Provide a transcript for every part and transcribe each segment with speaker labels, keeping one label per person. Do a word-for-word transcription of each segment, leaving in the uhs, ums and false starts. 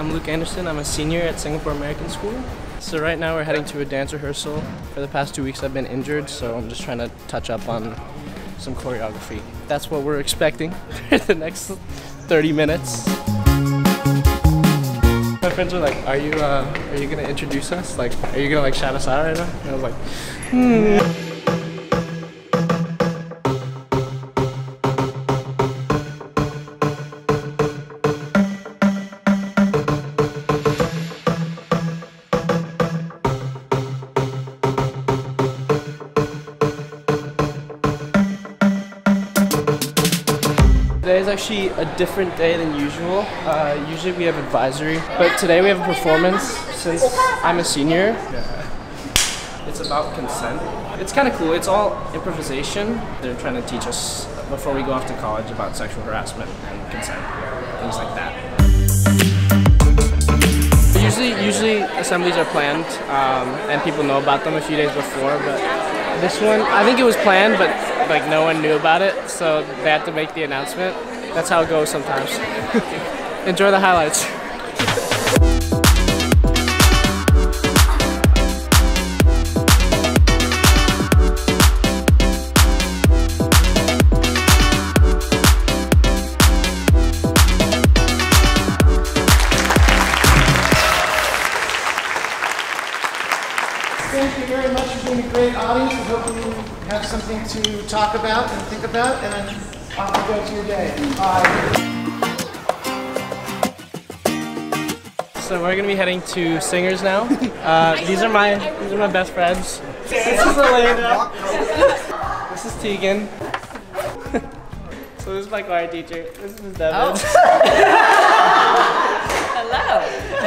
Speaker 1: I'm Luke Anderson. I'm a senior at Singapore American School. So right now we're heading to a dance rehearsal. For the past two weeks I've been injured, so I'm just trying to touch up on some choreography. That's what we're expecting for the next thirty minutes. My friends are like, are you uh, are you gonna introduce us? Like, are you gonna like shout us out right now? And I was like, hmm. Today is actually a different day than usual. Uh, usually we have advisory, but today we have a performance since I'm a senior. It's about consent. It's kind of cool. It's all improvisation. They're trying to teach us before we go off to college about sexual harassment and consent, things like that. Usually, usually assemblies are planned um, and people know about them a few days before, but this one, I think it was planned, but like no one knew about it, so they had to make the announcement. That's how it goes sometimes. Enjoy the highlights.
Speaker 2: Thank you very much for being a great audience. I hope you have something to talk about and think about, and then off you go to your day. Bye.
Speaker 1: So we're gonna be heading to Singers now. Uh, these are my these are my best friends. This is Elena. This is Tegan. So this is my choir teacher. This is Devin.
Speaker 3: Oh. Hello.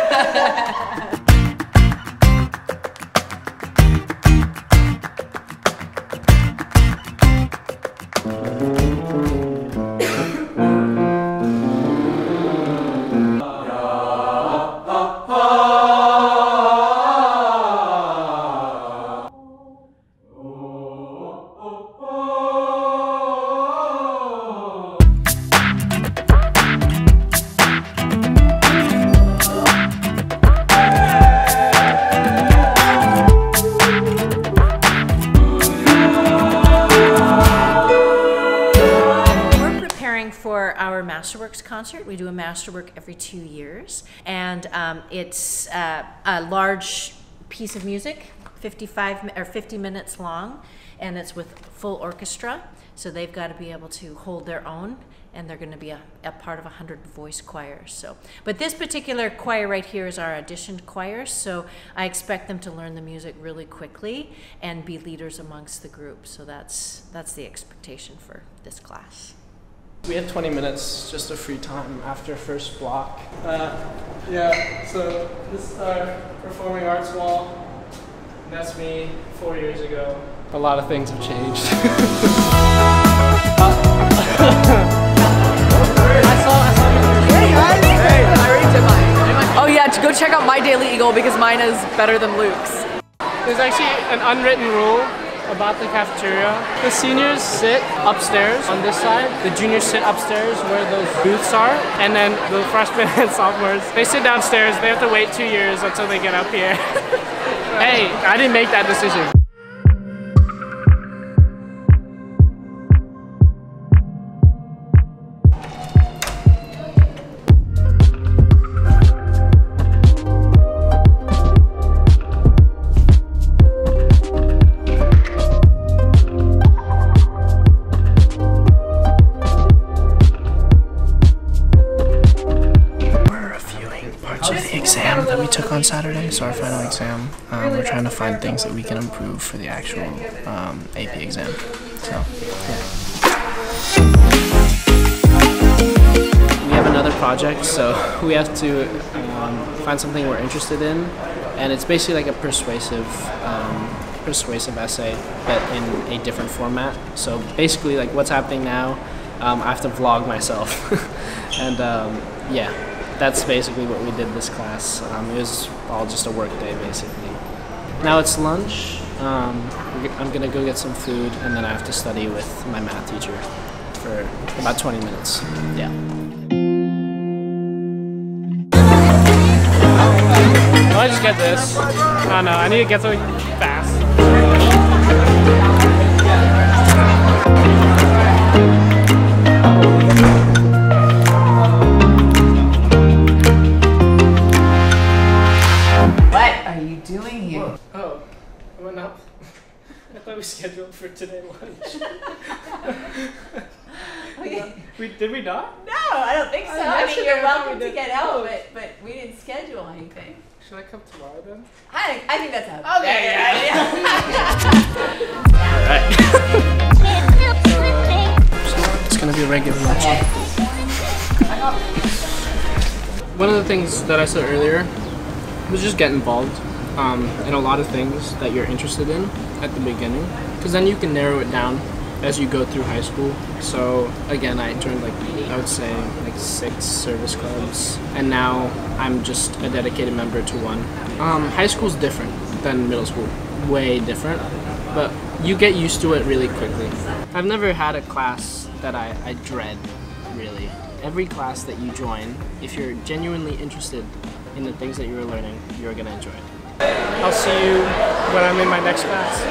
Speaker 3: For our Masterworks concert, we do a Masterwork every two years, and um, it's uh, a large piece of music, fifty-five or fifty minutes long, and it's with full orchestra. So they've got to be able to hold their own, and they're going to be a, a part of a hundred voice choirs. So, but this particular choir right here is our auditioned choir. So I expect them to learn the music really quickly and be leaders amongst the group. So that's that's the expectation for this class.
Speaker 1: We have twenty minutes just of free time after first block. Uh, yeah, so this is our performing arts wall. And that's me four years ago. A lot of things have changed. I saw, I saw
Speaker 3: Hey guys! Hey, I already did mine. Oh yeah, to go check out my Daily Eagle because mine is better than Luke's.
Speaker 1: There's actually an unwritten rule about the cafeteria. The seniors sit upstairs on this side, the juniors sit upstairs where those booths are, and then the freshmen and sophomores, they sit downstairs. They have to wait two years until they get up here. Hey, I didn't make that decision. Exam that we took on Saturday, so our final exam. Um, we're trying to find things that we can improve for the actual um, A P exam. So, yeah. We have another project, so we have to um, find something we're interested in, and it's basically like a persuasive, um, persuasive essay, but in a different format. So basically, like what's happening now, um, I have to vlog myself, and um, yeah. That's basically what we did this class. Um, it was all just a work day, basically. Now it's lunch. Um, I'm gonna go get some food, and then I have to study with my math teacher for about twenty minutes. Yeah. just get this. I don't know, I need to get something fast.
Speaker 4: What are you doing here?
Speaker 1: Whoa. Oh, I went out. I thought we scheduled for today lunch.
Speaker 4: Okay.
Speaker 1: we, did we not?
Speaker 4: No, I don't think so.
Speaker 1: Oh,
Speaker 4: I mean,
Speaker 1: yesterday
Speaker 4: you're
Speaker 1: I thought
Speaker 4: welcome
Speaker 1: we
Speaker 4: to
Speaker 1: did.
Speaker 4: get out,
Speaker 1: Oh.
Speaker 4: but, but we didn't schedule anything.
Speaker 1: Should I come tomorrow then?
Speaker 4: I, I think that's how.
Speaker 1: Okay,
Speaker 4: yeah, yeah,
Speaker 1: Alright. It's gonna be a regular lunch.
Speaker 4: Okay.
Speaker 1: One of the things that I said earlier was just get involved um, in a lot of things that you're interested in at the beginning, because then you can narrow it down as you go through high school. So again, I joined like, I would say like six service clubs, and now I'm just a dedicated member to one. Um, high school's different than middle school, way different, but you get used to it really quickly. I've never had a class that I, I dread, really. Every class that you join, if you're genuinely interested in the things that you're learning, you're gonna enjoy it. I'll see you when I'm in my next class.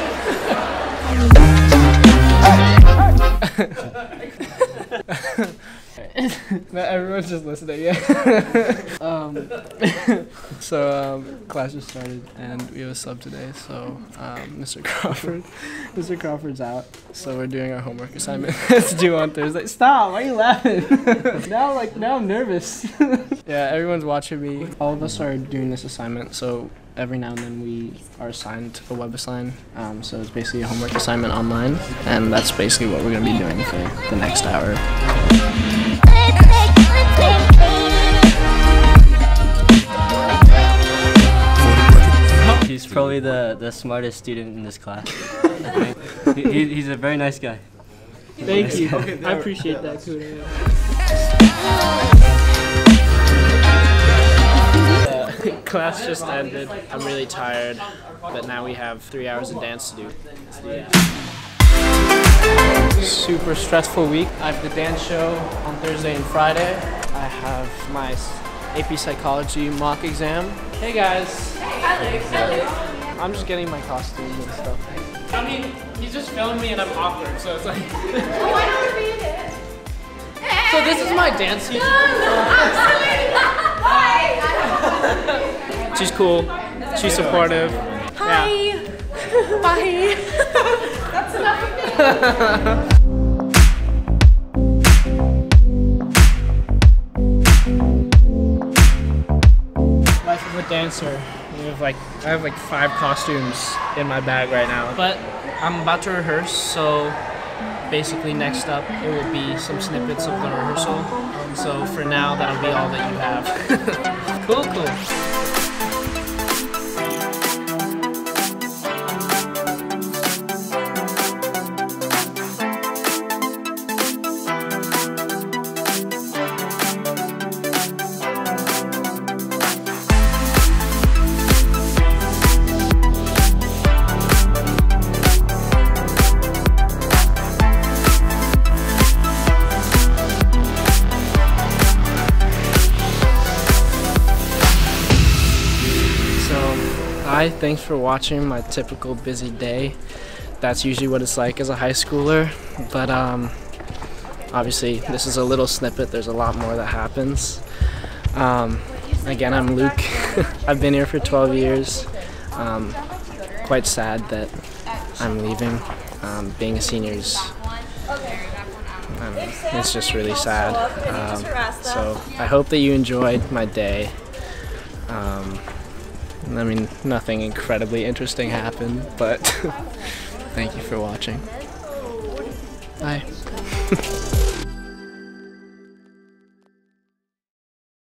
Speaker 1: Everyone's just listening, yeah. um, so um, class just started and we have a sub today, so um, Mister Crawford, Mister Crawford's out, so we're doing our homework assignment. It's due on Thursday. Stop! Why are you laughing? now, like now, I'm nervous. Yeah, everyone's watching me. All of us are doing this assignment, so every now and then we are assigned a web assign. Um, so it's basically a homework assignment online, and that's basically what we're gonna be doing for the next hour.
Speaker 5: He's probably the, the smartest student in this class. he, he, he's a very nice guy.
Speaker 1: Thank you. I appreciate that, Kuda. Uh, class just ended. I'm really tired, but now we have three hours of dance to do. Super stressful week. I have the dance show on Thursday and Friday. I have my A P Psychology mock exam. Hey guys. I'm just getting my costumes and stuff. I mean, he's just filming me and I'm awkward, so it's like...
Speaker 4: Oh, I don't want to be in it.
Speaker 1: So this is my dance teacher?
Speaker 4: Why?
Speaker 1: She's cool. She's supportive.
Speaker 3: Hi.
Speaker 1: Yeah.
Speaker 3: Bye.
Speaker 4: That's enough of me.
Speaker 1: Life of a dancer. We have like I have like five costumes in my bag right now. But I'm about to rehearse, so basically next up it will be some snippets of the rehearsal. So for now that'll be all that you have. Cool, cool. Hi, thanks for watching my typical busy day. That's usually what it's like as a high schooler, but um, obviously this is a little snippet. There's a lot more that happens. Um, again, I'm Luke. I've been here for twelve years. Um, quite sad that I'm leaving. Um, being a senior is, um, it's just really sad. Um, so I hope that you enjoyed my day. Um, I mean, nothing incredibly interesting happened, but thank you for watching. Bye.